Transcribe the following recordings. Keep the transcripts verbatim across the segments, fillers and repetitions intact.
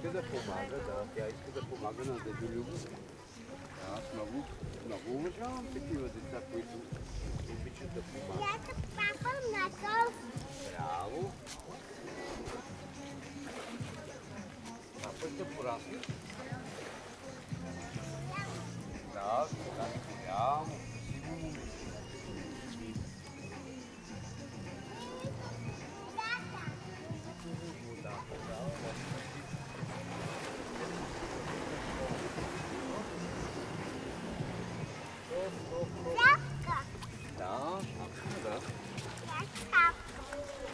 иска да помага, да, тя иска да помага на дядо Любо. Аз много, много уважавам такива деца, които обичат да помагат. Я се папа на то. Браво! Папа ще порасне. Да, така е голямо, красиво момиче. Шапка. Да, шапка, да. Я шапка.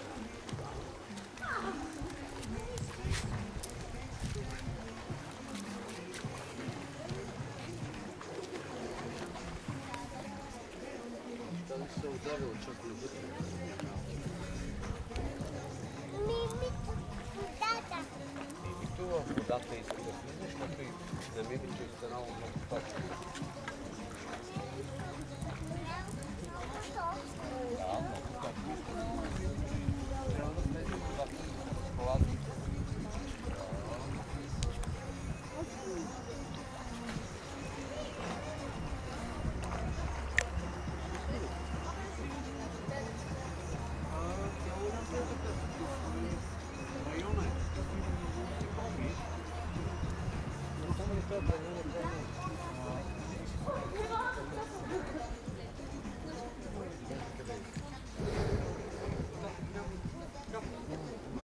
Той се удари от чоколада. Мимито в водата. Мимито в водата иска да влезе, защото и за мимито е станало много точно. Да, много точно. Трябва да влезе в водата с шоколада. Района е.